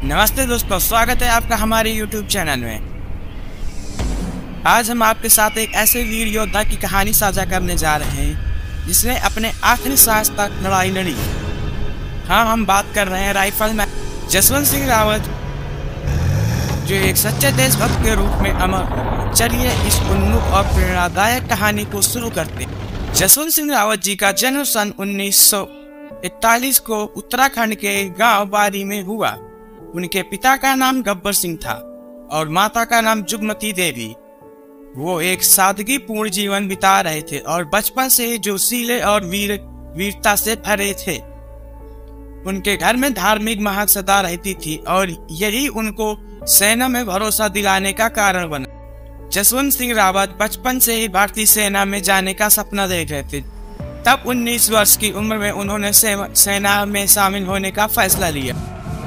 नमस्ते दोस्तों, स्वागत है आपका हमारे YouTube चैनल में। आज हम आपके साथ एक ऐसे वीर योद्धा की कहानी साझा करने जा रहे हैं जिसने अपने आखिरी सांस तक लड़ाई लड़ी। हाँ, हम बात कर रहे हैं राइफलमैन जसवंत सिंह रावत, जो एक सच्चे देशभक्त के रूप में अमर। चलिए इस उन्मुख और प्रेरणादायक कहानी को शुरू करते हैं। जसवंत सिंह रावत जी का जन्म सन 1941 को उत्तराखंड के गांव बारी में हुआ। उनके पिता का नाम गब्बर सिंह था और माता का नाम जुगमती देवी। वो एक सादगीपूर्ण जीवन बिता रहे थे और बचपन से ही जोशीले और वीरता से भरे थे। उनके घर में धार्मिक महक सदा रहती थी और यही उनको सेना में भरोसा दिलाने का कारण बना। जसवंत सिंह रावत बचपन से ही भारतीय सेना में जाने का सपना देख रहे थे। तब 19 वर्ष की उम्र में उन्होंने सेना में शामिल होने का फैसला लिया।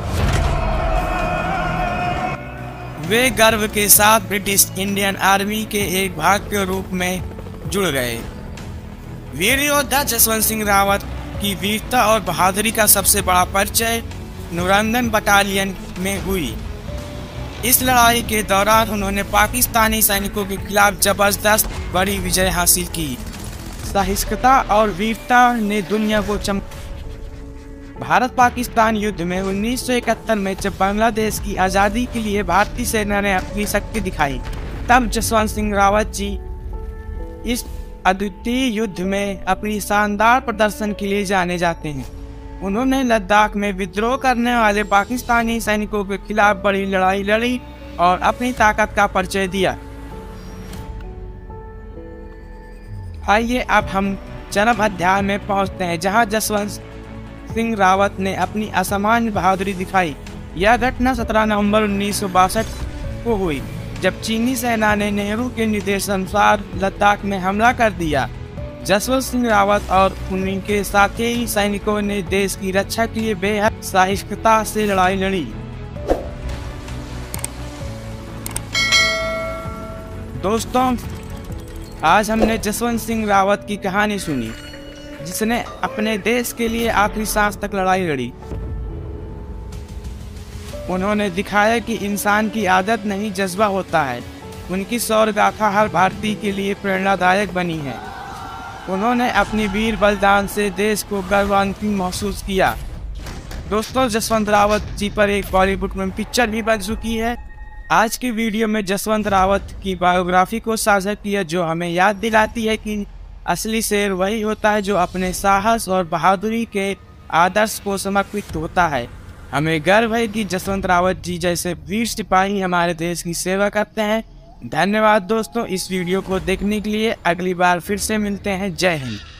वे गर्व के साथ ब्रिटिश इंडियन आर्मी के एक भाग के रूप में जुड़ गए। वीर योद्धा जसवंत सिंह रावत की वीरता और बहादुरी का सबसे बड़ा परिचय नुरंदन बटालियन में हुई। इस लड़ाई के दौरान उन्होंने पाकिस्तानी सैनिकों के खिलाफ जबरदस्त बड़ी विजय हासिल की। सहिष्णुता और वीरता ने दुनिया को भारत पाकिस्तान युद्ध में 1971 में जब बांग्लादेश की आज़ादी के लिए भारतीय सेना ने अपनी शक्ति दिखाई, तब जसवंत सिंह रावत जी इस अद्वितीय युद्ध में अपनी शानदार प्रदर्शन के लिए जाने जाते हैं। उन्होंने लद्दाख में विद्रोह करने वाले पाकिस्तानी सैनिकों के खिलाफ बड़ी लड़ाई लड़ी और अपनी ताकत का परिचय दिया। आइए अब हम जन्म अध्याय में पहुंचते हैं, जहां जसवंत सिंह रावत ने अपनी असामान्य बहादुरी दिखाई। यह घटना 17 नवंबर 1962 को हुई, जब चीनी सेना ने नेहरू के निर्देशानुसार लद्दाख में हमला कर दिया। जसवंत सिंह रावत और उनके साथी सैनिकों ने देश की रक्षा के लिए बेहद सहिष्णुता से लड़ाई लड़ी। दोस्तों, आज हमने जसवंत सिंह रावत की कहानी सुनी, जिसने अपने देश के लिए आखिरी सांस तक लड़ाई लड़ी। उन्होंने दिखाया कि इंसान की आदत नहीं, जज्बा होता है। उनकी शौर्य गाथा हर भारतीय के लिए प्रेरणादायक बनी है। उन्होंने अपनी वीर बलिदान से देश को गौरवान्वित महसूस किया। दोस्तों, जसवंत रावत जी पर एक बॉलीवुड में पिक्चर भी बन चुकी है। आज की वीडियो में जसवंत रावत की बायोग्राफी को साझा किया, जो हमें याद दिलाती है कि असली शेर वही होता है जो अपने साहस और बहादुरी के आदर्श को समर्पित होता है। हमें गर्व है कि जसवंत रावत जी जैसे वीर सिपाही हमारे देश की सेवा करते हैं। धन्यवाद दोस्तों इस वीडियो को देखने के लिए। अगली बार फिर से मिलते हैं। जय हिंद।